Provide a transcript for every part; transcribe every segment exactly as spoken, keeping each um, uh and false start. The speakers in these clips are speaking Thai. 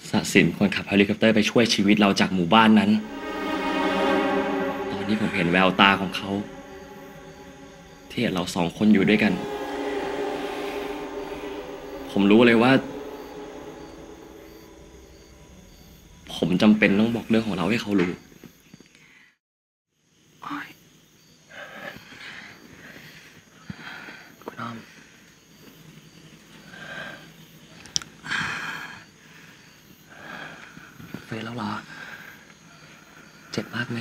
ศศินคนขับเฮลิคอปเตอร์ไปช่วยชีวิตเราจากหมู่บ้านนั้นตอนนี้ผมเห็นแววตาของเขาที่เห็นเราสองคนอยู่ด้วยกันผมรู้เลยว่าผมจำเป็นต้องบอกเรื่องของเราให้เขารู้คุณอ้อมเฟยแล้วเหรอเจ็บมากไหม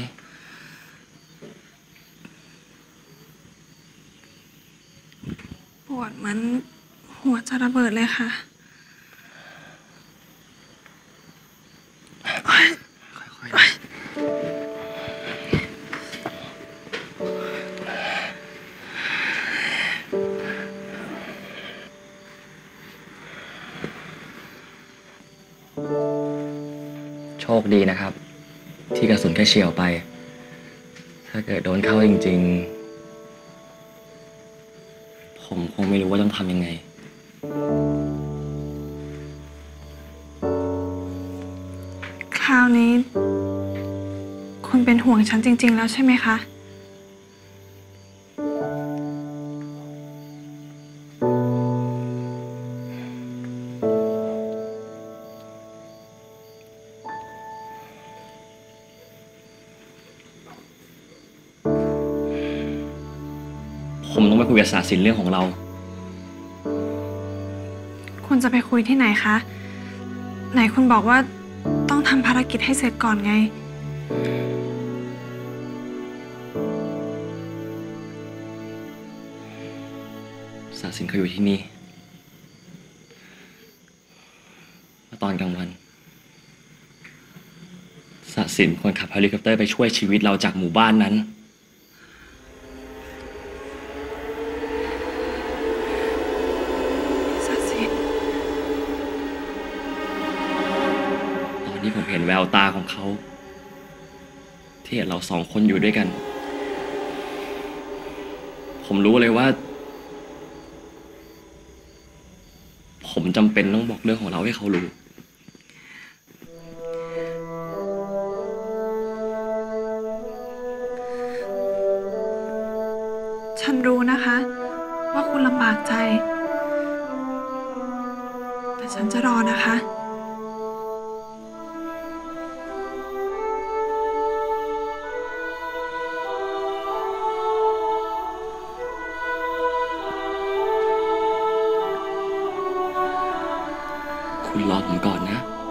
ปวดเหมือนหัวจะระเบิดเลยค่ะค่อยๆโชคดีนะครับที่กระสุนแค่เฉี่ยวไปถ้าเกิดโดนเข้าจริงๆผมคงไม่รู้ว่าต้องทำยังไงคราวนี้คุณเป็นห่วงฉันจริงๆแล้วใช่ไหมคะผมต้องไปคุยกับศาสินเรื่องของเราคุณจะไปคุยที่ไหนคะไหนคุณบอกว่าต้องทำภารกิจให้เสร็จก่อนไงศาสินเขาอยู่ที่นี่ตอนกลางวันศาสินคนขับเฮลิคอปเตอร์ไปช่วยชีวิตเราจากหมู่บ้านนั้นตอนนี้ผมเห็นแววตาของเขาที่เห็นเราสองคนอยู่ด้วยกันผมรู้เลยว่าผมจำเป็นต้องบอกเรื่องของเราให้เขารู้ฉันรู้นะคะว่าคุณลำบากใจแต่ฉันจะรอนะคะคุณรอผมก่อนนะ